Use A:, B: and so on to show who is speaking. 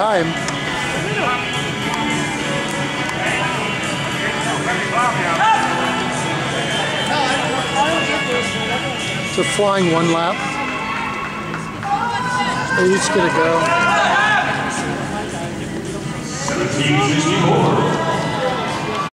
A: time. It's a flying one lap. They each get a go.
B: 1764.